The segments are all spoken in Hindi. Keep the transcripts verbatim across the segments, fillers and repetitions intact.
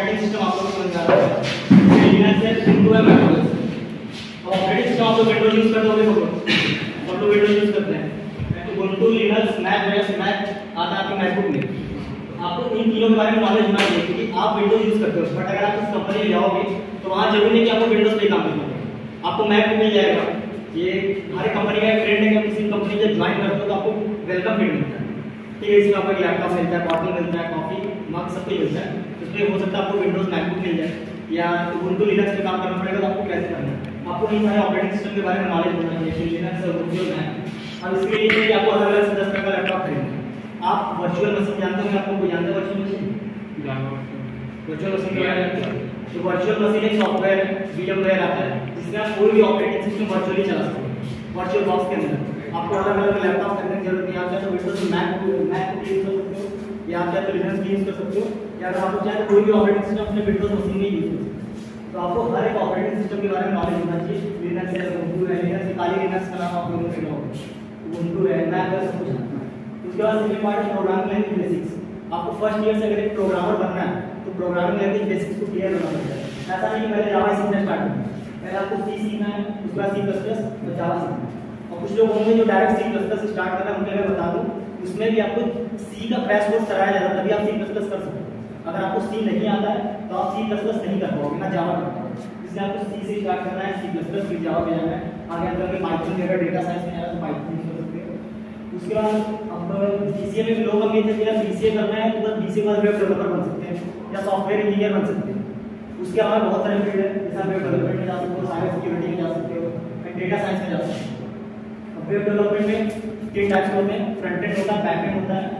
ऑपरेटिंग सिस्टम आप लोगों को समझ आ रहा है। लिनक्स है, ubuntu है, macOS। अब ऑपरेटिंग सिस्टम आप लोग विंडोज यूज करते होंगे सब लोग विंडोज यूज करते हैं। तो ubuntu, Linux, Mac OS, Mac आता है आपके मैकबुक में। आपको इन तीनों के बारे में नॉलेज होना चाहिए क्योंकि आप विंडोज यूज करते हो, बट अगर आप इस कंपनी में जाओगे तो वहाँ जरूरी नहीं कि आपको विंडोज पे काम करना है, आपको मैक मिल जाएगा। ये हमारी कंपनी का एक ट्रेंड है कि आप किसी कंपनी से ज्वाइन करते हो तो आपको वेलकम किट मिलता है, ठीक है। इसमें आपको एक लैपटॉप मिलता है, बॉटल मिलता है, कॉफी मग सब कुछ मिलता है। इसमें हो सकता है आपको विंडोज मैकबुक मिल जाए या ubuntu लिनक्स पे काम करना पड़ेगा तो आपको कैसे करना है, आपको इन सारे ऑपरेटिंग सिस्टम के बारे में नॉलेज होना चाहिए, लिनक्स और ubuntu और मैक। अब इसके लिए आपको अलग अलग दस तरह का लैपटॉप खरीदना है। आप वर्चुअल मशीन जानते होंगे, आपको कोई जानते हैं वर्चुअल मशीन? वर्चुअल मशीन के बारे में तो वर्चुअल मशीन एक सॉफ्टवेयर है, वीएमवेयर आता है जिसमें आप कोई भी ऑपरेटिंग सिस्टम वर्चुअली चला सकते हैं। वर्चुअल बॉक्स के अंदर आपको अलग अलग लैपटॉप खरीदने की जरूरत नहीं, आप चाहे तो विंडोज मैक मैक यूज कर सकते हो या आप चाहे तो लिनक्स यूज कर सकते हो या अगर आपको चाहे तो कोई भी ऑपरेटिंग सिस्टम अपने विंडोज मशीन में यूज कर सकते हो। तो आपको हर एक ऑपरेटिंग सिस्टम के बारे में नॉलेज होना चाहिए। लिनक्स है, ubuntu है, लिनक्स खाली लिनक्स का नाम आप लोगों ने सुना होगा, ubuntu है, मैक है, सब कुछ। उसके बाद सेकंड पार्ट है प्रोग्रामिंग लैंग्वेज बेसिक्स। आपको फर्स्ट ईयर से अगर एक प्रोग्रामर बनना है तो प्रोग्रामिंग लैंग्वेज बेसिक्स को क्लियर होना पड़ता है। ऐसा नहीं कि पहले जावा सीखना स्टार्ट करना है, पहले आपको सी सीखना है, उसके बाद सी प्लस प्लस और जावा सीखना है। और कुछ लोग होंगे जो डायरेक्ट सी प्लस प्लस से स्टार्ट करना है, उनके लिए मैं बता दूं उसमें भी आपको सी का क्रैश कोर्स कराया जाता है, तभी आप सी प्लस प्लस कर सकते हो। अगर आपको सी नहीं आता है तो आप सी प्लस प्लस नहीं कर पाओगे, ना जावा कर पाओगे। इसलिए आपको सी से स्टार्ट करना है, सी प्लस प्लस फिर जावा पे जाना है, आगे अंदर में पाइथन वगैरह डेटा साइंस में जाना है तो पाइथन यूज कर सकते हो। उसके बाद अब बीसीए में लोग अभी तक या बीसीए करना है तो बस बीसीए के बाद वेब डेवलपर बन सकते हैं या सॉफ्टवेयर इंजीनियर बन सकते हैं। उसके अलावा बहुत सारे फील्ड है, जैसे आप वेब डेवलपमेंट में जा सकते हो, साइबर सिक्योरिटी में जा सकते हो, डेटा साइंस में जा सकते हो। अब वेब डेवलपमेंट में तीन टाइप्स होते हैं, फ्रंट एंड होता है, बैक एंड होता है।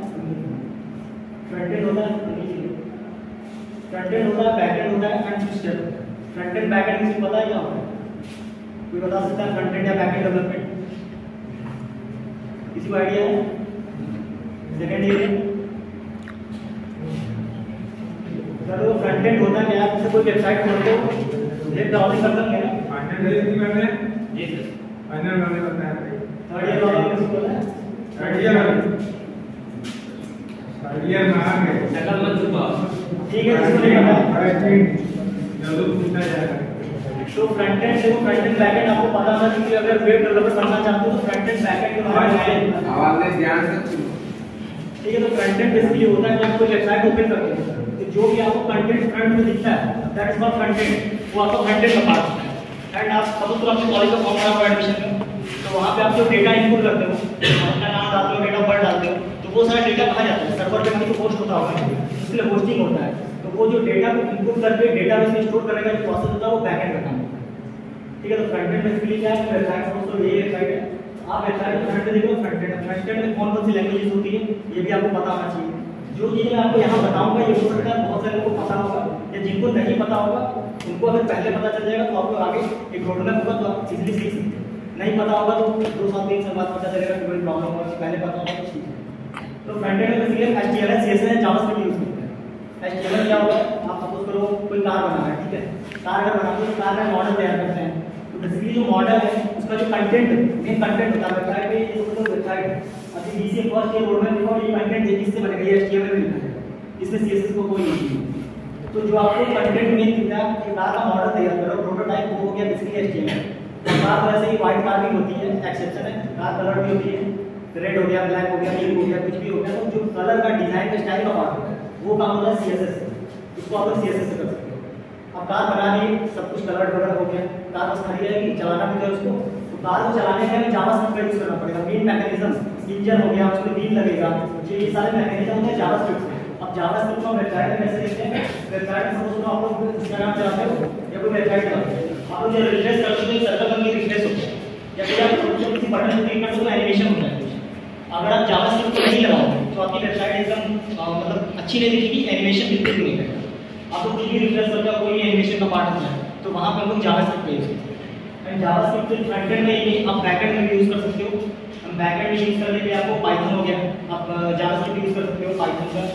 फ्रंट एंड होता है फ्रंट एंड होता है बैक एंड होता है and system. Front end back end किसी को पता है क्या होता है? कोई बता सकता है फ्रंट एंड या बैक एंड डेवलपमेंट? किसी को आइडिया है? सेकंड ईयर चलो फ्रंट एंड होता है क्या? आप जैसे कोई वेबसाइट खोलते हो, वेब ब्राउजिंग करते होंगे ना? फाइनल ईयर की मैंने जी सर, फाइनल वाले करना है। थर्ड ईयर वाला किसी को है? थर्ड ईयर थर्ड ईयर में आ गए शक्ल मत छुपा, ठीक है। किसको नहीं पता? अरे ठीक जरूर पूछा जाएगा। तो फ्रंट एंड देखो, फ्रंट एंड बैक एंड आपको पता होना चाहिए। अगर वेब डेवलपर बनना चाहते हो तो फ्रंट एंड बैक एंड के बारे में आवाज में ध्यान से सुनो, ठीक है। तो फ्रंट एंड बेसिकली होता है कि आप कोई वेबसाइट ओपन करते हो तो जो भी आपको कंटेंट फ्रंट में दिखता है that is not front end, वो आपका फ्रंट एंड का पार्ट है। एंड आप सपोज तो आपके कॉलेज का फॉर्म भरा हुआ एडमिशन में, तो वहां पे आप जो डेटा इनपुट करते हो, अपना नाम डालते हो, डेट ऑफ बर्थ डालते हो, तो वो सारा डेटा कहाँ जाता है? सर्वर पे कहीं तो होस्ट होता होगा, इसलिए होस्टिंग होता है। तो वो जो डेटा को इनपुट करके डेटाबेस में स्टोर करने का जो प्रोसेस होता है वो बैक एंड का काम होता है, ठीक है। तो फ्रंट एंड बेसिकली क्या है? वेबसाइट सपोज तो ये वेबसाइट है, आप वेबसाइट में फ्रंट एंड देखो, फ्रंट एंड फ्रंट एंड में कौन कौन सी लैंग्वेजेस होती है ये भी आपको पता होना चाहिए। जो चीज़ मैं आपको यहाँ बताऊंगा ये हो सकता है बहुत सारे लोगों को पता होगा, या जिनको नहीं पता होगा उनको अगर पहले पता चल जाएगा तो आपको आगे एक रोड मैप होगा तो आप इजीली सीख सकते हैं। नहीं पता होगा तो दो साल तीन साल बाद पता चलेगा कि कोई प्रॉब्लम होगा, पहले पता होगा तो ठीक है। तो फ्रंट एंड में basically HTML CSS JavaScript use करते हैं। एचटीएमएल क्या होगा? आप सपोज करो कोई कार बना रहा है, ठीक है। कार अगर बनाते हो तो कार का मॉडल तैयार करते हैं, तो बेसिकली जो मॉडल है उसका जो कंटेंट मेन कंटेंट होता है वेबसाइट पे, ये सब वेबसाइट अभी BCA first year road map देखो, ये कंटेंट इससे बनेगा, ये एचटीएमएल में लिखा है, इसमें सीएसएस को कोई नहीं है। तो जो आपको कंटेंट मेन दिखता है कि कार का मॉडल तैयार करो, प्रोटोटाइप वो हो गया बेसिकली एचटीएमएल। और कार वैसे ही व्हाइट कार भी होती है, एक्सेप्शन है, कार कलर भी होती है, रेड हो गया, ब्लैक हो गया, येलो हो गया, कुछ भी हो गया। तो जो कलर का डिजाइन का स्टाइल का पार्ट होता है वो काम होता है सीएसएस से, इसको आप सीएसएस से कर सकते हो। अब कार बना ली, सब कुछ कलर वगैरह हो गया, कार बस खड़ी रहेगी, चलाना भी है उसको। तो कार को चलाने के लिए जावास्क्रिप्ट का यूज करना पड़ेगा। मेन मैकेनिज्म इंजन हो गया, उसमें व्हील लगेगा, ये सारे मैकेनिज्म होते हैं जावास्क्रिप्ट से। अब जावास्क्रिप्ट को वेबसाइट में कैसे लिखते हैं? वेबसाइट में सपोज आप लोग इंस्टाग्राम चलाते हो या कोई वेबसाइट चलाते हो, आप लोग जो रिफ्रेश करते हो तो सर्कल बन के रिफ्रेश होता है, या फिर आप किसी बटन पे क्लिक करते हो तो एनिमेशन होता है। अगर आप जावास्क्रिप्ट को नहीं लगाओगे तो आपकी वेबसाइट एकदम मतलब अच्छी नहीं दिखेगी, एनिमेशन बिल्कुल भी नहीं लगेगा। आप लोग किसी रिफ्रेश करते हो कोई एनिमेशन का पार्ट होता है तो वहाँ पर हम लोग जावास्क्रिप्ट का यूज करते हैं। एंड जावास्क्रिप्ट फ्रंट एंड में ही आप बैक एंड में भी यूज कर सकते हो। हम बैक एंड में यूज करने के लिए आपको पाइथन हो गया, आप जावास्क्रिप्ट यूज कर सकते हो, पाइथन का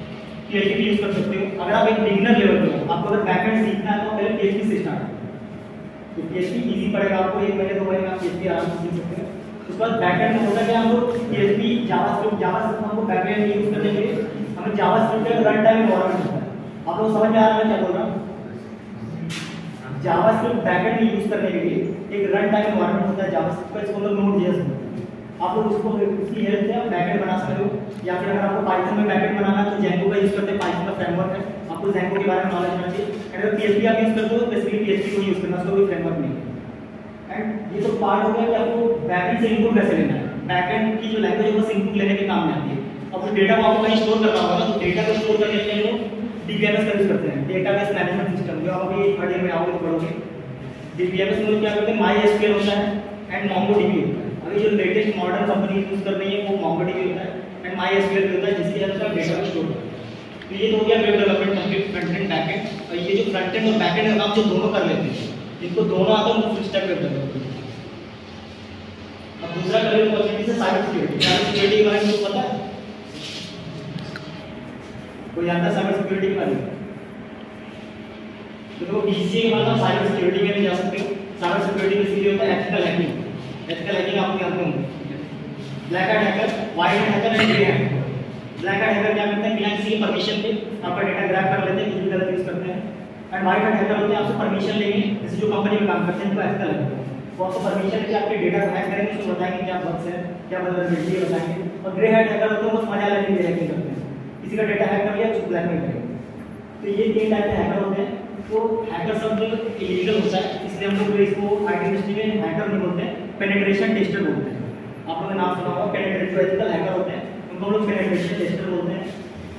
पीएचपी यूज कर सकते हो। अगर आप एक बिगिनर लेवल पे हो, आपको अगर बैक एंड सीखना है तो पहले पीएचपी से स्टार्ट करें, तो पीएचपी इजी पड़ेगा आपको, एक महीने दो महीने में आप पीएचपी आराम से सीख सकते हैं। उसके बाद बैक एंड में होता है हम लोग पीएचपी जावास्क्रिप्ट जावास्क्रिप्ट हमको बैक एंड यूज करने के लिए हमें जावास्क्रिप्ट का रन टाइम इन्वायरमेंट होता है। आप लोग समझ में आ रहा है क्या बोल रहा हूँ? जावास्क्रिप्ट बैकएंड में यूज करने के लिए एक रन टाइम एनवायरनमेंट होता है जावास्क्रिप्ट का, इसको हम लोग नोड.जेएस बोलते हैं। आप लोग उसको उसकी हेल्प से बैकएंड बना सकते हो, या फिर अगर आपको पाइथन में बैकएंड बनाना है तो जेंगो का यूज करते हैं, पाइथन का फ्रेमवर्क है, आपको जेंगो के बारे में नॉलेज होना चाहिए। एंड अगर पीएचपी आप यूज करते हो तो बेसिकली पीएचपी को यूज करना, उसका कोई फ्रेमवर्क नहीं है। एंड ये तो पार्ट हो गया कि आपको बैकएंड से इनपुट कैसे लेना है। बैकएंड की जो लैंग्वेज है वो इनपुट लेने के काम में आती है। अब उस डेटा को आपको कहीं स्टोर करना होगा, तो डेटा को स्टोर करने के लिए हम लोग डीबीएमएस का यूज करते हैं, डेटाबेस मैनेजमेंट सिस्टम, जो आप अभी थर्ड ईयर में आओगे तो पढ़ोगे। डीबीएमएस में क्या करते हैं, माईएसक्यूएल होता है एंड मोंगोडीबी होता है। अभी जो लेटेस्ट मॉडर्न कंपनी यूज कर रही है वो मोंगोडीबी होता है एंड माईएसक्यूएल भी होता है, जिसकी हेल्प से डेटा को स्टोर करते हैं। तो ये तो हो गया web development complete, front end back end. और ये जो फ्रंट एंड और बैक एंड का काम जो दोनों कर लेते हैं, इनको दोनों आता है, फुल स्टैक वेब डेवलपमेंट। अब दूसरा करियर अपॉर्चुनिटी है साइबर सिक्योरिटी। साइबर सिक्योरिटी के बारे में कुछ पता है? कोई जानता है साइबर सिक्योरिटी के बारे में? तो देखो बीसीए के बाद आप साइबर सिक्योरिटी में भी जा सकते हो। साइबर सिक्योरिटी बेसिकली होता है एथिकल हैकिंग। एथिकल हैकिंग आपको जानते होंगे, black hat hacker, white hacker and grey hacker. Black hat hacker क्या करते हैं, बिना किसी की परमिशन के आपका डेटा ग्रैब कर लेते हैं, कुछ भी गलत यूज करते हैं। एंड व्हाइट हैट हैकर होते हैं आपसे परमिशन लेंगे, जैसे जो कंपनी में काम करते हैं तो एथिकल हैकर, वो आपको परमिशन लेके आपके डेटा को हैक करेंगे, उसको बताएंगे क्या बग्स है, क्या वल्नरेबिलिटी है बताएंगे। और ग्रे हैट हैकर होते हैं वो मजा लेने के लिए हैकिंग करते हैं, किसी का डेटा हैक कर लिया उसको ब्लैकमेल करेंगे। तो ये तीन टाइप के हैकर होते हैं। तो हैकर शब्द इलीगल होता है, इसलिए हम लोग इसको आईटी इंडस्ट्री में हैकर नहीं बोलते हैं, पेनिट्रेशन टेस्टर बोलते हैं। आप लोगों ने नाम सुना होगा, पेनिट्रेशन एथिकल हैकर होते हैं, उनको हम लोग पेनिट्रेशन टेस्टर बोलते हैं।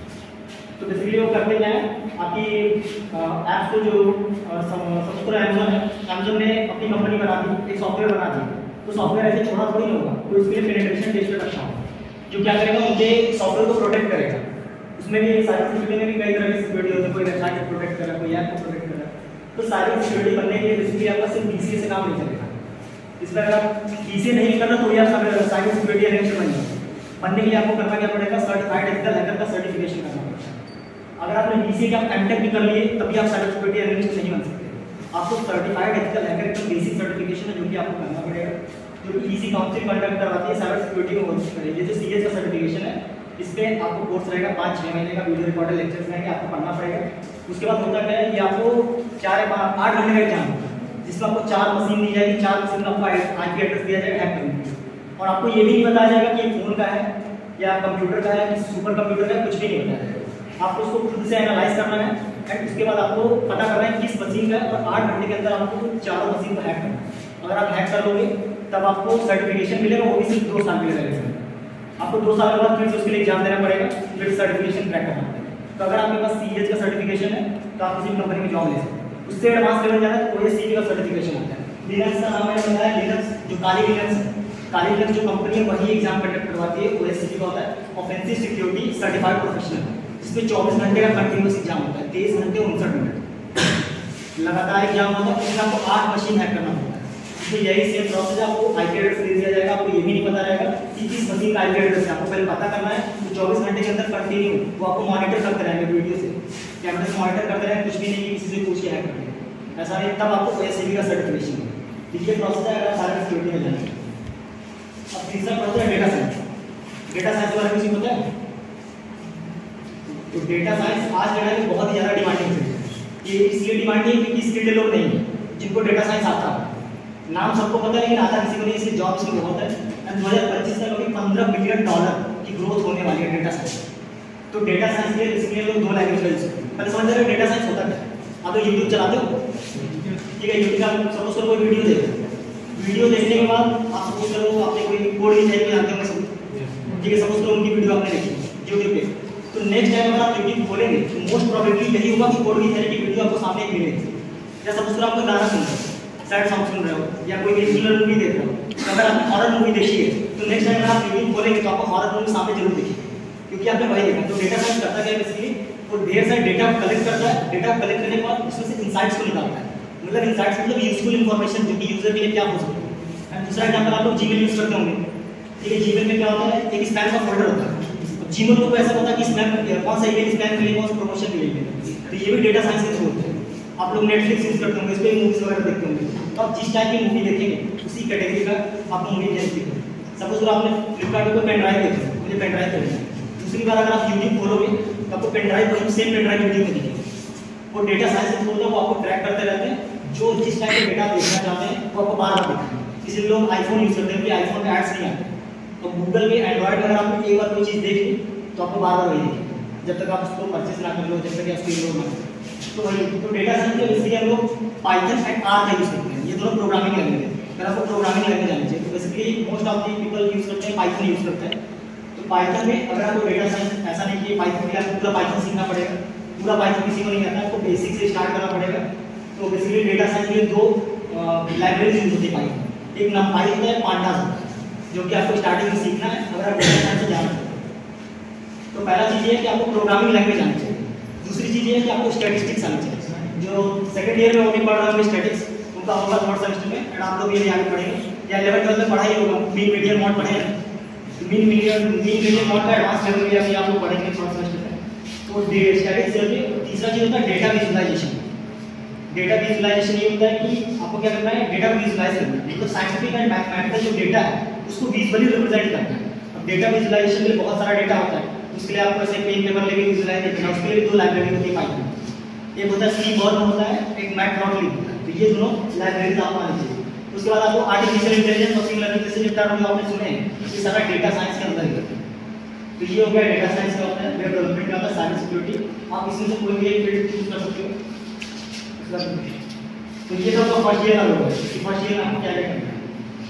तो बेसिकली वो करते क्या है, आपकी ऐप्स को जो सपोज करो अमेज़न है, अमेज़न ने अपनी कंपनी बना दी, एक सॉफ्टवेयर बना दी, तो सॉफ्टवेयर ऐसे छोड़ा थोड़ी नहीं होगा, तो इसके लिए पेनिट्रेशन टेस्टर रखा होगा जो क्या करेगा, उनके सॉफ्टवेयर को प्रोटेक्ट करेगा। उसमें भी साइबर सिक्योरिटी में भी कई तरह की सिक्योरिटी होती है, कोई वेबसाइट को प्रोटेक्ट कर रहा है, कोई ऐप को प्रोटेक्ट कर रहा है। तो साइबर सिक्योरिटी बनने के लिए बेसिकली आपका सिर्फ बीसीए से काम नहीं चलेगा। इसमें अगर आप बीसीए नहीं करना तो आप साइबर सिक्योरिटी एनालिस्ट बन जाओगे। बनने के लिए आपको करना क्या पड़ेगा, सर्टिफाइड एथिकल हैकर का सर्टिफिकेशन करना पड़ेगा। अगर आपने बीसीए का एमटेक भी कर लिए तभी आप साइबर सिक्योरिटी एनालिस्ट नहीं बन सकते। आपको सर्टिफाइड एथिकल हैकर का बेसिक सर्टिफिकेशन है जो कि आपको करना पड़ेगा, जो कि ईसी काउंसिल कंडक्ट करवाती है साइबर सिक्योरिटी को कोशिश करेगी। ये जो सीएस का सर्टिफिकेशन है, इस पे आपको कोर्स रहेगा, पाँच छः महीने का वीडियो रिकॉर्डेड लेक्चर्स रहेंगे, आपको पढ़ना पड़ेगा। उसके बाद होता क्या है, ये आपको चार या आठ घंटे का एग्जाम होता है, जिसमें आपको चार मशीन दी जाएगी, चार मशीन में आपको आईपी एड्रेस दिया जाएगा हैक करने के लिए। और आपको ये भी नहीं बताया जाएगा कि फोन का है या कंप्यूटर का है, कि सुपर कंप्यूटर का है, कुछ भी नहीं बताया जाएगा। आपको उसको खुद से एनालाइज करना है एंड उसके बाद आपको पता करना है किस मशीन का है, और आठ घंटे के अंदर आपको चारों मशीन को हैक करना है। अगर आप हैक कर लोगे तब आपको सर्टिफिकेशन मिलेगा, वो भी सिर्फ दो साल के लिए रहेगा। आपको दो साल के बाद फिर से उसके लिए एग्जाम देना पड़ेगा, फिर सर्टिफिकेशन क्रैक करना पड़ेगा। तो अगर आपके पास सीएच का सर्टिफिकेशन है तो आप किसी कंपनी में जॉब ले सकते हैं। उससे एडवांस लेवल जाना है तो ओएससीपी का सर्टिफिकेशन होता है। लिनक्स का नाम मैंने बताया, लिनक्स जो काली लिनक्स है, काली लिनक्स जो कंपनी है वही एग्जाम कंडक्ट करवाती है, ओएससीपी का होता है ऑफेंसिव सिक्योरिटी सर्टिफाइड प्रोफेशनल, जिसमें चौबीस घंटे का कंटिन्यूस एग्जाम होता है, तेईस घंटे उनसठ मिनट लगातार एग्जाम होता है। उसमें आपको आठ मशीन हैक करना होता है। तो यही सेम प्रोसेस है, आपको आईपी एड्रेस दे दिया जाएगा, आपको ये भी नहीं पता रहेगा कि किस मशीन का आईपी एड्रेस है, आपको पहले पता करना है। तो चौबीस घंटे के अंदर कंटिन्यू वो आपको मॉनिटर करते रहेंगे, वीडियो से कैमरे से मॉनिटर करते रहेंगे, कुछ भी नहीं किसी से पूछ के हैक करेंगे, ऐसा नहीं, तब आपको ओएससीपी का सर्टिफिकेशन है। ये प्रोसेस है अगर साइबर सिक्योरिटी में जाना। अब तीसरा प्रोसेस है डेटा साइंस। डेटा साइंस के बारे में किसी को पता है? तो डेटा साइंस आज डेटा में बहुत ही ज़्यादा डिमांडिंग है। ये इसलिए डिमांडिंग है क्योंकि स्किल्ड लोग नहीं है जिनको डेटा साइंस आता है। नाम सबको पता है लेकिन आता किसी को नहीं, इसलिए जॉब इसमें बहुत है। दो हज़ार पच्चीस तक अभी पंद्रह बिलियन डॉलर की ग्रोथ होने वाली है डेटा साइंस। तो डेटा साइंस के इसलिए लोग दो लैंग्वेज का यूज करते हैं। पहले समझ रहे हो डेटा साइंस होता है? आप लोग यूट्यूब चलाते हो, ठीक है, यूट्यूब का सपोज करो कोई वीडियो देखो, वीडियो देखने के बाद आप सपोज करो आपने कोई कोड भी चाहिए जानते होंगे सब, ठीक है, सपोज करो उनकी वीडियो आपने देखी यूट्यूब पे, तो नेक्स्ट टाइम अगर आप यूट्यूब खोलेंगे तो मोस्ट प्रोबेबली यही होगा कि कोड की थेरेपी की वीडियो आपको सामने एक मिलेगी। या सपोज करो आप गाना सुन रहे हो, सैड सॉन्ग सुन रहे हो, या कोई थ्रिलर मूवी देख रहे हो, तो अगर आप हॉरर मूवी देखिए तो नेक्स्ट टाइम अगर आप यूट्यूब खोलेंगे तो आपको हॉरर मूवी सामने जरूर दिखेगी, क्योंकि आपने वही देखा। तो डेटा साइंस करता क्या है बेसिकली, वो ढेर सारे डेटा कलेक्ट करता है, डेटा कलेक्ट करने के बाद उसमें से इनसाइट्स को निकालता है, मतलब इनसाइट्स मतलब यूजफुल इन्फॉर्मेशन जो कि यूजर के लिए क्या हो सकती है। एंड दूसरा एग्जाम्पल आप लोग जीमेल यूज करते होंगे, ठीक है, जीमेल में क्या होता है, एक स्पैम का फोल्डर होता है। जीमेल को ऐसा पता है कि स्पैम कौन सा ईमेल स्पैम के लिए कौन सा प्रमोशन के लिए, तो ये भी डेटा साइंस के थ्रू होता है। आप लोग नेटफ्लिक्स यूज करते होंगे, इस पर मूवीज वगैरह देखते होंगे, तो आप जिस टाइप की मूवी देखेंगे उसी कैटेगरी का आपको मूवी भेज देंगे। सपोज आपने फ्लिपकार्ट पर पेन ड्राइव देखा, मुझे पेन ड्राइव करना है, दूसरी बार अगर आप यूट्यूब खोलोगे तो आपको पेन ड्राइव वही सेम पेन ड्राइव वीडियो में दिखेगी। वो डेटा साइंस से बोलते हैं वो आपको ट्रैक करते रहते हैं, जो जिस टाइप का डेटा देखना चाहते हैं वो आपको बार बार दिखाएंगे। इसलिए लोग आईफोन यूज़ करते हैं कि आईफोन में एड्स नहीं आते, तो गूगल में एंड्रॉइड में अगर आपको एक बार कोई चीज़ देख ली तो आपको बार बार वही दिखेगी जब तक आप उसको परचेज ना कर लो, जब तक आप स्क्रीन लोड ना करो। तो वही तो डेटा साइंस के बेसिकली हम लोग पाइथन एंड आर का यूज़ करते हैं, ये दोनों प्रोग्रामिंग लैंग्वेज है। अगर आपको प्रोग्रामिंग लैंग्वेज आनी चाहिए तो basically most of the people use करते हैं पाइथन यूज़ करते हैं। तो पाइथन में अगर आपको डेटा साइंस ऐसा नहीं कि पाइथन में आपको पूरा पाइथन सीखना पड़ेगा, पूरा पाइथन किसी को नहीं आता, आपको बेसिक से स्टार्ट करना पड़ेगा। तो बेसिकली डेटा साइंस के लिए दो लाइब्रेरीज यूज होती है पाइथन, एक नमपाई होता है, पांडास होता है, जो कि आपको स्टार्टिंग में सीखना है अगर आप डेटा साइंस से जाना चाहते हैं। तो पहला चीज़ ये है कि आपको प्रोग्रामिंग लैंग्वेज आनी चाहिए। दूसरी चीज़ ये है कि आपको स्टैटिस्टिक्स आनी चाहिए। जो सेकंड ईयर में वो भी पढ़ रहे होंगे स्टैटिक्स, उनका होगा थर्ड सेमेस्टर में, एंड आप लोग ये आगे पढ़ेंगे या इलेवन ट्वेल्थ में पढ़ाई होगा मीन मीडियम मॉड पढ़े, mean median mean median mode का एडवांस लेवल भी अभी आप लोग पढ़ेंगे थर्ड सेमेस्टर में। तो स्टैटिक्स से तीसरा चीज़ होता है डेटा विजुअलाइजेशन। डेटा विजुअलाइजेशन ये होता है कि आपको क्या करना है, डेटा विजुअलाइज करना है, मतलब साइंटिफिक एंड मैथमेटिकल जो डेटा है उसको विजुअली रिप्रेजेंट करना है। अब डेटा विजुअलाइजेशन में बहुत सारा डेटा होता है, उसके लिए आपको ऐसे पेन पेपर लेके विजुअलाइज करना है। उसके लिए दो लाइब्रेरी होती है पाइथन, एक होता है सीबॉर्न होता है, एक मैटप्लॉटली होता है। तो ये दोनों लाइब्रेरीज आपको आनी चाहिए। उसके बाद आपको आर्टिफिशियल इंटेलिजेंस, मशीन लर्निंग जैसे जो टर्म आपने सुने हैं ये सारा डेटा साइंस के अंदर ही है। तो ये हो गया डेटा साइंस का होता है, वेब डेवलपमेंट का होता है, साइबर सिक्योरिटी। आप इसमें से कोई भी एक फील्ड चूज कर सकते हो। तो ये तो आपका फर्स्ट ईयर का होगा, फर्स्ट ईयर में आपको क्या क्या करना है।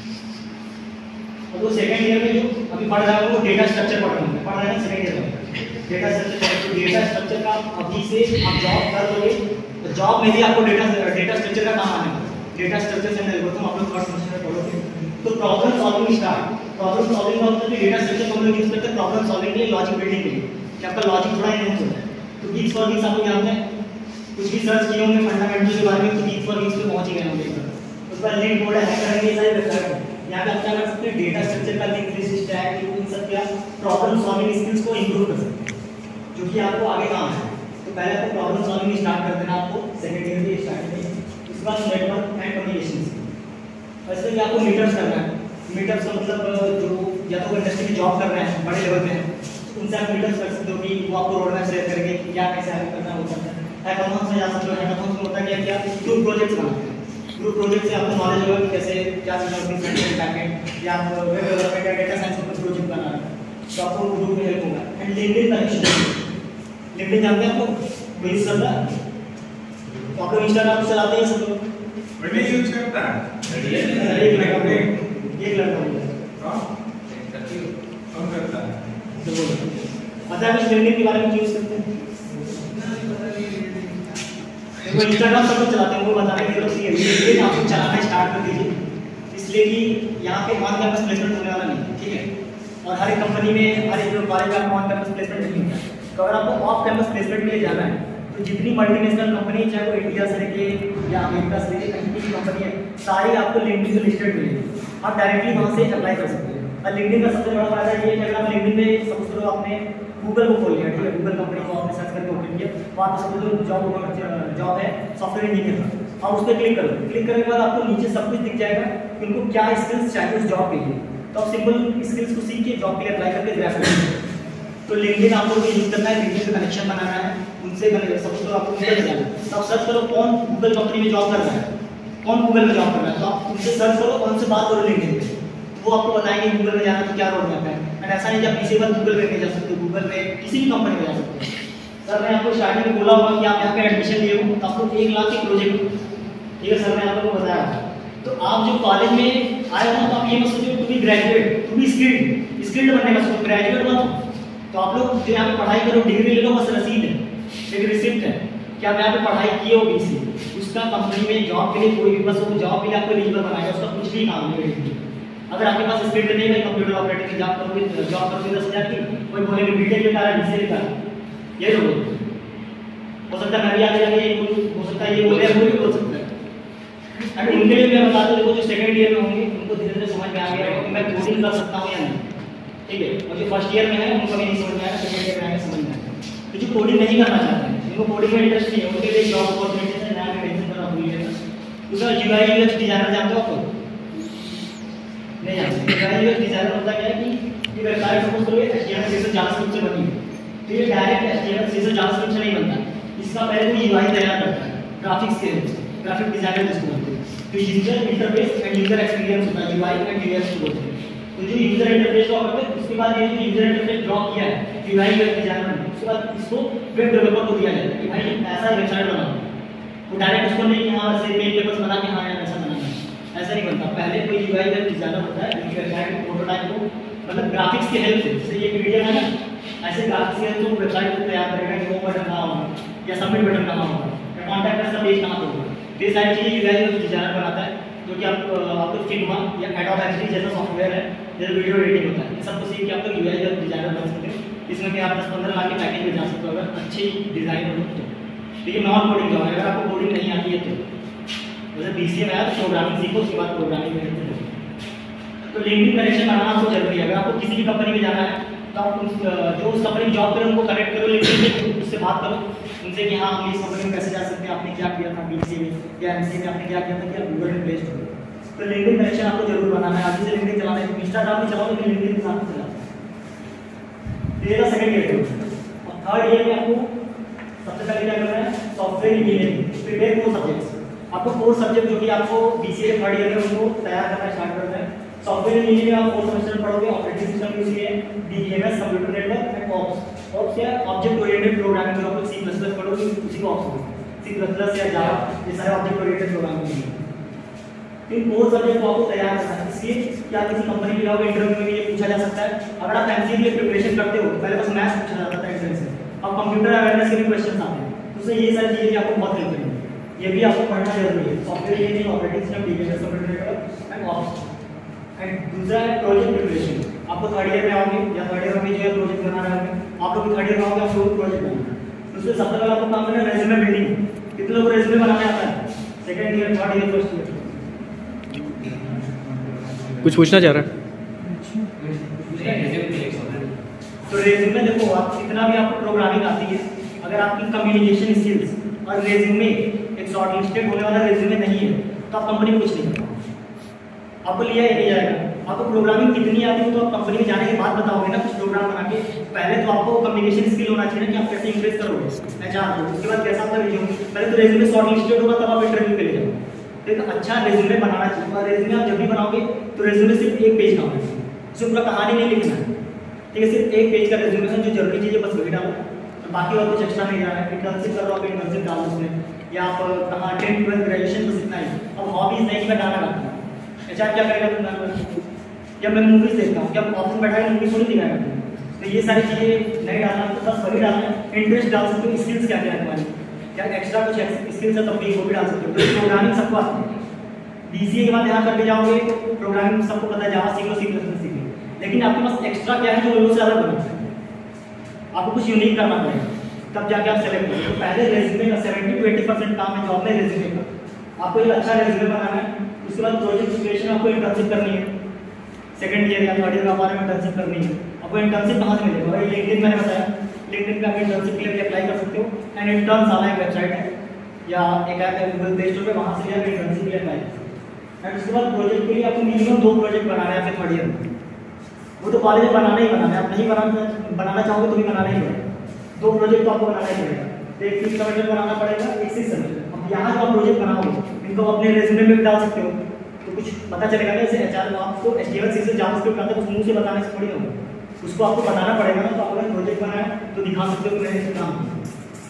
और वो सेकंड ईयर में जो अभी पढ़ रहा है वो डेटा स्ट्रक्चर पढ़ रहे हैं, पढ़ रहे हैं सेकंड ईयर में डेटा स्ट्रक्चर। तो डेटा स्ट्रक्चर का अभी से आप जॉब कर लोगे तो जॉब में भी आपको डेटा डेटा स्ट्रक्चर का काम आने वाला है। डेटा स्ट्रक्चर से एल्गोरिथम आप लोग थर्ड सेमेस्टर में पढ़ोगे। तो problem solving start, problem solving का मतलब डेटा स्ट्रक्चर को हम लोग यूज करते हैं प्रॉब्लम सॉल्विंग के लिए, लॉजिक बिल्डिंग के लिए, कि आपका लॉजिक थोड़ा इनहेंस होता है। तो गिग्स फॉर गिग्स आप लोग जानते हैं, कुछ भी सर्च किए होंगे फंडामेंटल के बारे में तो गिग्स फॉर गिग्स पे पहुंच ही गए होंगे। उस पर लिंक कोड है करेंगे, ये सारे वेबसाइट है। यहाँ पे आप क्या कर सकते हैं, डेटा स्ट्रक्चर का लिंक लिस्ट स्टैक इन सब क्या प्रॉब्लम सॉल्विंग स्किल्स को इंप्रूव कर सकते हैं, जो कि आपको आगे काम है। तो पहले आपको प्रॉब्लम सॉल्विंग स्टार्ट कर देना आपको सेकंड ईयर के स्टार्टिंग में। उसके बाद नेटवर्क एंड कम्युनिकेशन, वैसे कि आपको मीटअप्स करना है। मीटअप्स का मतलब जो या तो इंडस्ट्री में जॉब कर रहे हैं बड़े लेवल पे हैं तो उनसे आप मीटअप्स कर सकते हो कि वो आपको रोड मैप शेयर करेंगे कि क्या कैसे आगे करना होता है। हैकाथॉन्स में जा सकते हो, हैकाथॉन्स में होता है क्या क्या ग्रुप प्रोजेक्ट्स बनाते हैं। ग्रुप प्रोजेक्ट से आपको नॉलेज होगा कि कैसे क्या चीज़ होती है, फ्रंट एंड बैक एंड या आप वेब डेवलपमेंट या डेटा साइंस का प्रोजेक्ट बना रहे हैं तो आपको ग्रुप में हेल्प होगा। एंड लिंक्डइन कनेक्शन, लिंक्डइन जानते हैं आपको, वो यूज करता है तो आप लोग इंस्टाग्राम चलाते हैं सब लोग, बड़े यूज करता है एक लड़का एक लड़का हां कौन करता है तो बोलो पता है कुछ लिंक्डइन के बारे में यूज करते हैं। देखो इंस्टाग्राम सब लोग चलाते हैं, वो बताने की जरूरत नहीं है, लिंक्डइन आप चलाना स्टार्ट कर दीजिए, इसलिए कि यहाँ पे ऑन कैंपस प्लेसमेंट होने वाला नहीं है, ठीक है। और हर एक कंपनी में हर एक कॉलेज में ऑन कैंपस प्लेसमेंट नहीं होता है। तो अगर आपको ऑफ कैंपस प्लेसमेंट के लिए जाना है तो जितनी मल्टीनेशनल कंपनी चाहे वो इंडिया से लेके या अमेरिका से लेके कहीं की कंपनी है सारी आपको लिंक्डइन पे लिस्टेड मिलेगी, आप डायरेक्टली वहाँ से अप्लाई कर सकते हैं। और लिंक्डइन का सबसे बड़ा फायदा ये है कि अगर आप लिंक्डइन में सपोज करो आपने गूगल को खोल लिया, ठीक है, गूगल कंपनी को आपने सर्च करके ओपन किया, वहाँ पे सपोज करो जॉब जॉब है सॉफ्टवेयर इंजीनियर का, आप उस पर क्लिक करो, क्लिक करने के बाद आपको नीचे सब कुछ दिख जाएगा कि उनको क्या स्किल्स चाहिए उस जॉब के लिए। तो आप सिंपल स्किल्स को सीख के जॉब के लिए अप्लाई करके ग्रेजुएट करें। तो लिंक्डइन आपको यूज करना है, लिंक्डइन पे कनेक्शन बनाना है, उनसे बनेगा सब कुछ। आपको गूगल पे जाना है तो आप सर्च करो कौन गूगल कंपनी में जॉब कर रहा है, कौन गूगल में जॉब कर रहा है, तो आप उनसे सर्च करो और उनसे बात करो लिंक्डइन पे, वो आपको बताएंगे गूगल में जाना तो क्या रोड मैप है। एंड ऐसा नहीं कि आप किसी बार गूगल पे नहीं जा सकते, गूगल पे किसी भी कंपनी में जा सकते हैं। सर मैं आपको स्टार्टिंग में बोला होगा कि आप यहाँ पे एडमिशन लिए हो तो आपको एक लाख के प्रोजेक्ट, ठीक है सर मैं आपको बताया। तो आप जो कॉलेज में आए हो तो आप ये मत सोचो to be graduate, to be skilled, skilled बनने का सोचो, ग्रेजुएट मत हो। तो आप लोग जो यहाँ पे पढ़ाई करो, डिग्री ले लो, बस रसीद है, एक रिसिप्ट है कि आप यहाँ पे पढ़ाई किए हो बीसी, उसका कंपनी में जॉब के लिए कोई भी बस वो जॉब के लिए आपको एलिजिबल बनाएगा, उसका कुछ भी काम नहीं है। अगर आपके पास स्किल्ड नहीं है, कंप्यूटर ऑपरेटर की जॉब करोगे, जॉब करोगे दस हज़ार की, कोई बोलेंगे बीटेक निकाला, बीसीए निकाला, ये लोग हो सकता है मैं भी आगे जाके हो सकता है ये बोले, वो भी बोल सकता है। एंड उनके लिए मैं बता दूं, देखो जो सेकंड ईयर में होंगे उनको धीरे धीरे समझ में आ गया कि मैं कोडिंग कर सकता हूँ या नहीं, ठीक है। और जो फर्स्ट ईयर में है उनको भी नहीं समझ में आया, सेकंड ईयर में आएगा समझ में आएगा। तो जो कोडिंग नहीं करना चाहते हैं, जिनको कोडिंग में इंटरेस्ट नहीं है, उनके लिए जॉब अपॉर्चुनिटीज है, नया मेंशन करना भूल गया। दूसरा यूआई यूएक्स डिजाइनर जानते हो आपको? नहीं जानते। यूआई यूएक्स डिजाइनर होता क्या है कि ये वेबसाइट सपोज करो एचटीएमएल से जावास्क्रिप्ट से बनी है, तो ये डायरेक्ट एचटीएमएल सीएसएस जावास्क्रिप्ट से नहीं बनता, इसका पहले वो यूआई तैयार करता है, ग्राफिक्स के ग्राफिक डिजाइनर जिसको बोलते हैं। तो user interface and user experience होता है, यूआई एंड यूएक्स को बोलते हैं। तो जो यूजर इंटरफेस ड्रॉ करते हैं उसके बाद ये जो यूजर इंटरफेस ड्रॉ किया है यूआई वेब डिजाइनर ने, उसके बाद इसको वेब डेवलपर को दिया जाता है कि भाई ऐसा वेबसाइट बनाओ। वो डायरेक्ट उसको नहीं कि हाँ ऐसे पेज पेपर्स बना के हाँ यार ऐसा बनाना है, ऐसा नहीं बनता। पहले कोई यूआई वेब डिजाइनर होता है जो वेबसाइट के प्रोटोटाइप को मतलब ग्राफिक्स की हेल्प से, जैसे ये पीडीएफ है ना, ऐसे ग्राफिक्स की हेल्प से वो वेबसाइट को तैयार करेगा कि वो बटन कहाँ होगा या सबमिट बटन कहाँ होगा या कॉन्टैक्ट अस का पेज कहाँ होगा। ये सारी चीज़ें यूआई वेब डिजाइनर बनाता है, जो कि आप आपको फिग्मा या एडोब एक्सडी जैसा सॉफ्टवेयर है जैसे वीडियो एडिटिंग होता है, ये सबको सीख के आप लोग यूआई वेब डिजाइनर बन सकते हो। इसमें कि आप दस पंद्रह लाख के पैकेज में जा सकते हो अगर अच्छी डिज़ाइन हो तो। लेकिन नॉन कोडिंग जॉब है, अगर आपको कोडिंग नहीं आती है तो जैसे बीसीए में आया तो प्रोग्रामिंग सीखो, उसके बाद प्रोग्रामिंग में तो लिंक्डइन कनेक्शन बनाना आपको जरूरी है। अगर आपको किसी भी कंपनी में जाना है तो आप उस जो उस कंपनी में जॉब करें उनको कनेक्ट करो, लिंक्डइन उससे बात करो उनसे कि हाँ हम इस कंपनी में कैसे जा सकते हैं, आपने क्या किया था बीसीए में या एमसीए में आपने क्या किया था कि आप गूगल में प्लेस करो। तो लिंक्डइन कनेक्शन आपको जरूर बनाना है। अभी से लिंक्डइन चलाना है, इंस्टाग्राम भी चलाओ लेकिन लिंक्डइन के साथ चलाओ। ये था सेकंड ईयर में। और थर्ड ईयर में आपको सबसे पहले क्या करना है, software engineering prepare four subjects. आपको फोर सब्जेक्ट जो कि आपको बीसीए थर्ड ईयर में उनको तैयार करना स्टार्ट करना है। सॉफ्टवेयर इंजीनियरिंग आप फोर सेमेस्टर पढ़ोगे, ऑपरेटिंग सिस्टम यूज किए, DBMS computer network and oops. Oops क्या ऑब्जेक्ट ओरिएंटेड प्रोग्रामिंग, जो आप सी प्लस प्लस पढ़ोगे उसी को ऑप्स बोलते हैं। सी प्लस प्लस या जावा ये सारे ऑब्जेक्ट ओरिएंटेड प्रोग्रामिंग हैं। इन फोर सब्जेक्ट को आपको तैयार करना है, इसलिए कि आप किसी कंपनी में जाओगे इंटरव्यू में भी ये पूछा जा सकता है। अगर आप एमसीए के लिए प्रिपरेशन करते हो पहले बस मैथ्स पूछा जाता था इंटरव्यू से, अब कंप्यूटर अवेयरनेस के भी क्वेश्चन आते हैं, तो उससे ये सारी चीजें आपको बहुत हेल्प करेंगी। ये भी आपको पढ़ना जरूरी है, software engineering, operating system, DBMS computer network and oops. And दूसरा है प्रोजेक्ट प्रिपरेशन। आपको थर्ड ईयर में आओगे या थर्ड ईयर में जो है प्रोजेक्ट बनाना है, आप लोग थर्ड ईयर में आओगे आपको प्रोजेक्ट बनाना है। उससे सबसे पहले आपको काम करना है रेज्यूमे बिल्डिंग। कितने लोग रेज्यूमे बनाने आता है second year, third year, first year? कुछ पूछना चाह रहा है? तो रेज्यूमे देखो, आप कितना भी आपको प्रोग्रामिंग आती है, अगर आपकी कम्युनिकेशन स्किल्स और रेज्यूमे एक शॉर्टलिस्टेड होने वाला रेज्यूमे नहीं है तो आप कंपनी में कुछ नहीं करते, आपको लिया ही नहीं जाएगा। आपको प्रोग्रामिंग कितनी आती है तो आप कंपनी में जाने के बाद बताओगे ना कुछ प्रोग्राम बना के। पहले तो आपको कम्युनिकेशन स्किल होना चाहिए कि आप कैसे इंप्रेस करोगे एचआर को, उसके बाद कैसा आपका रिज्यूमे। पहले तो रेज्यूमे शॉर्टलिस्टेड होगा तब आप इंटरव्यू के लिए जाओगे। तो एक अच्छा रेज्यूमे बनाना चाहिए, और रेज्यूमे आप जब भी बनाओगे तो रेज्यूमे सिर्फ एक पेज का होना चाहिए, उसमें पूरा कहानी नहीं लिखना है, ठीक है। सिर्फ एक पेज का रेज्यूमे है, जो जरूरी चीज़ें बस वही डालो, तो बाकी और कुछ एक्स्ट्रा नहीं डालना है। इंटर्नशिप कर रहा हो इंटर्नशिप डालो उसमें, या आप कहाँ टेंथ ट्वेल्थ ग्रेजुएशन बस इतना ही। अब हॉबीज नहीं, मैं गाना गाता हूँ, एचआर क्या करेगा तुम गाना? या मैं मूवीज देखता हूँ, क्या ऑप्शन बैठा है मूवी थोड़ी दिखाएगा? तो ये सारी चीज़ें नहीं डालना, तो बस वही डालना है। इंटरेस्ट डाल सकते हो, स्किल्स क्या क्या है तुम्हारी, क्या एक्स्ट्रा कुछ स्किल्स है तब भी वो भी डाल सकते हो। तो प्रोग्रामिंग सबको आती है, बीसीए के बाद यहाँ करके जाओगे तो प्रोग्रामिंग सबको पता है, जावा सीख लो, सी प्लस प्लस सीख लो, लेकिन आपके पास एक्स्ट्रा क्या है जो लोगों से अलग बनाता है, आपको कुछ यूनिक करना पड़ेगा, तब जाके आप सेलेक्ट करोगे। तो पहले रेज्यूमे का सेवेंटी टू एटी परसेंट काम है जॉब में रेज्यूमे का, आपको एक अच्छा रेज्यूमे बनाना है। उसके बाद प्रोजेक्ट प्रिपरेशन आपको इंटर्नशिप करनी है, सेकंड ईयर या थर्ड ईयर का बारे में इंटर्नशिप करनी है। आपको इंटर्नशिप कहाँ से मिलेगा? भाई लिंक्डइन मैंने बताया, लिंक्डइन पे आप इंटर्नशिप के लिए अप्लाई कर सकते हो। एंड इंटर्न साला एक वेबसाइट है या एक ऐप है गूगल प्ले स्टोर पे, वहाँ से भी आप इंटर्नशिप के लिए अप्लाई कर सकते हो। एंड उसके बाद प्रोजेक्ट के लिए आपको मिनिमम दो प्रोजेक्ट बनाना है अपने थर्ड ईयर में, वो तो कॉलेज में बनाना ही बनाना है, आप नहीं बनाना बनाना चाहोगे तो भी बनाना ही पड़ेगा। दो प्रोजेक्ट तो आपको बनाना ही पड़ेगा, एक फिफ्थ सेमेस्टर बनाना पड़ेगा, एक सिक्स सेमेस्टर। अब यहाँ जो आप प्रोजेक्ट बनाओगे इनको अपने रेज्यूमे में भी डाल सकते हो, तो कुछ पता चलेगा ना। जैसे एचआर आपको एचटीएमएल सीएसएस जावास्क्रिप्ट आता है, उस मुंह से बताने से थोड़ी होगा, उसको आपको बताना पड़ेगा ना। तो आप अगर प्रोजेक्ट बनाए तो दिखा सकते हो कि मैंने इसे काम किया।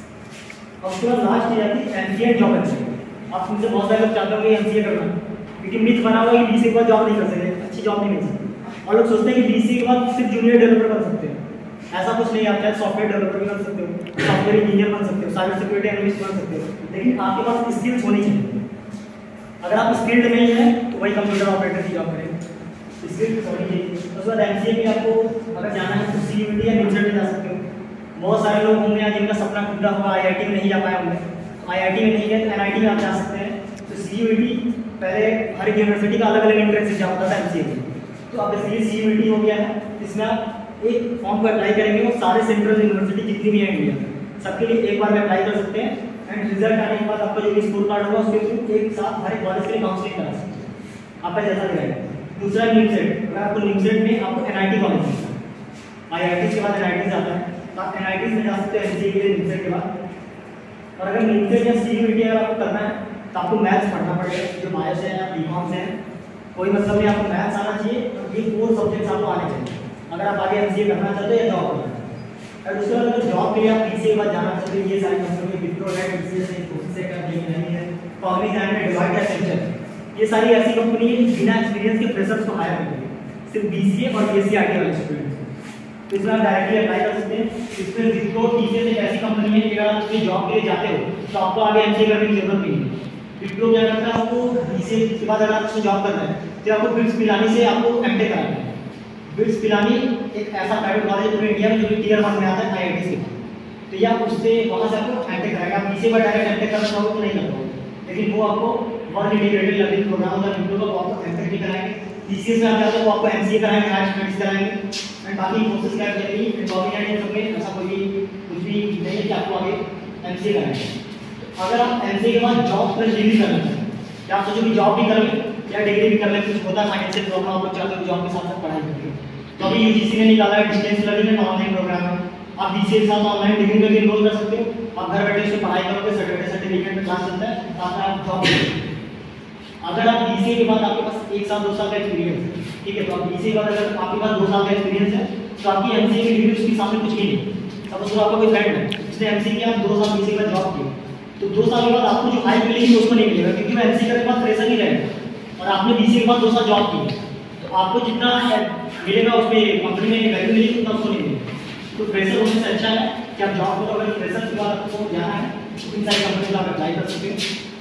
और उसके बाद लास्ट ये आती है एमसीए जॉब एमसीए। आप तुमसे बहुत सारे लोग चाहते होंगे एमसीए करना, लेकिन मिथ बना हुआ है कि बीसीए के बाद जॉब नहीं कर सकते, अच्छी जॉब नहीं मिल सकती। और लोग सोचते हैं कि बीसीए के बाद सिर्फ जूनियर डेवलपर बन सकते हैं, ऐसा कुछ नहीं। आप चाहे सॉफ्टवेयर डेवलपर भी बन सकते हो, सॉफ्टवेयर इंजीनियर बन सकते हो, साइबर सिक्योरिटी एनालिस्ट बन सकते हो, लेकिन आपके पास स्किल्स होनी चाहिए। अगर आप स्किल्ड नहीं है तो वही कंप्यूटर ऑपरेटर की जॉब करेंगे, स्किल्ड होनी चाहिए। उसके बाद एमसीए में आपको अगर जाना है तो सीयूईटी या निम्सलेट में जा सकते हो। बहुत सारे लोग होंगे जिनका सपना टूटा हुआ, आईआईटी में नहीं जा पाए होंगे, आईआईटी में नहीं गए तो एनआईटी में आप जा सकते हैं। तो सीयूईटी पहले हर एक यूनिवर्सिटी का अलग अलग एंट्रेंस एग्जाम होता था एमसीए में, तो अब इसलिए सीयूईटी हो गया है। इसमें आप एक फॉर्म को अप्लाई करेंगे, वो सारे सेंट्रल यूनिवर्सिटी जितनी भी है इंडिया सबके लिए एक बार में अप्लाई कर सकते हैं। एंड रिजल्ट आने के बाद आपका जो भी स्कोर कार्ड होगा उसके थ्रू एक साथ हर एक कॉलेज के लिए काउंसलिंग करा सकते हैं, आपका जैसा रहेगा। दूसरा निम्सलेट, अगर आपको निम्सलेट में आपको एनआईटी कॉलेज मिलता है, आईआईटी के बाद एनआईटी आता है, तो आप एन आई टी में जा सकते हो एम सी ए के लिए निमसेट के बाद। और अगर निमसेट या सी यू ई टी अगर आपको करना है तो आपको मैथ्स पढ़ना पड़ेगा, जो बायो से है या बी कॉम से है, कोई मतलब नहीं, आपको मैथ्स आना चाहिए और ये फोर सब्जेक्ट्स आपको आने चाहिए अगर आप आगे एम सी ए करना चाहते हो या जॉब करना चाहते हो। और उसके बाद अगर जॉब के लिए आप पी सी ए के बाद जाना चाहते हो, ये सारी कंपनी विप्रो है, टी सी एस है, इन्फोसिस है, कैपजेमिनी है, कॉग्निजेंट है, डिलॉयट है, एक्सेंचर, ये सारी ऐसी कंपनी है बिना एक्सपीरियंस के फ्रेशर्स को हायर करती है, सिर्फ बी सी ए और B S C I T वाले स्टूडेंट्स। तो इसमें आप डायरेक्टली अप्लाई कर सकते हैं। इसमें विप्रो टी सी एस एक ऐसी कंपनी है कि अगर आप उसकी जॉब के लिए जाते हो तो आपको आगे एम सी ए करने की जरूरत नहीं है। विप्रो क्या करता है, आपको बी सी ए के बाद अगर आप उसमें जॉब करना है तो आपको बिट्स पिलानी से आपको एम टेक कराना है। बिट्स पिलानी एक ऐसा प्राइवेट कॉलेज है पूरे इंडिया में जो कि टीयर वन में आता है आई आई टी से, तो ये आप उससे वहाँ से आपको एम टेक कराएगा। आप बी सी ए पर डायरेक्ट एम टेक करना चाहोगे तो नहीं कर पाओगे, लेकिन वो आपको वन इंटीग्रेटेड लर्निंग प्रोग्राम होता है विप्रो का, वो आपको एम टेक भी कराएंगे। टी सी एस में आप जाते हो वो आपको एम सी ए कराएंगे, हायर स्टडीज कराएंगे। एंड बाकी इन्फोसिस का कैपजेमिनी कॉग्निजेंट सब में ऐसा कोई कुछ भी नहीं है कि आपको आगे एम सी ए कराएंगे। अगर आप एम सी ए के बाद जॉब प्लस डिग्री करना चाहते हैं, क्या आप सोचो कि जॉब भी कर लें या डिग्री भी कर लें, कुछ होता है फाइनेंशियल प्रॉब्लम, आप लोग चाहते हो जॉब के साथ साथ पढ़ाई करेंगे, तो अभी यू जी सी ने निकाला है distance learning and online program है। आप बी सी ए के साथ ऑनलाइन डिग्री में भी इनरोल कर सकते हो, आप घर बैठे से पढ़ाई करोगे, सैटरडे सर्टिफिकेट में क्लास चलता है, साथ आप जॉब करोगे। अगर आप बी सी ए के बाद आपके पास एक साल दो साल का एक्सपीरियंस है, ठीक है, तो आप बी सी ए के बाद अगर आपके पास दो साल का एक्सपीरियंस है तो आपकी एम सी ए की डिग्री उसके सामने कुछ भी नहीं। सपोज आपका कोई फ्रेंड है, उसने एम सी ए किया, दो साल बी सी ए का जॉब किया, तो दो साल के बाद आपको जो हाइक मिलेगी उसको नहीं मिलेगा, क्योंकि वो एम सी ए करने के बाद फ्रेशर ही रहेगा और आपने बी सी ए के बाद दो साल जॉब की, तो आपको जितना मिलेगा उसमें कंपनी में वैल्यू मिलेगी उतना उसको नहीं मिलेगा। तो फ्रेशर होने से अच्छा है कि आप जॉब करो। अगर फ्रेशर के बाद आपको जाना है तो इन सारी कंपनी में आप अप्लाई कर सकते हो।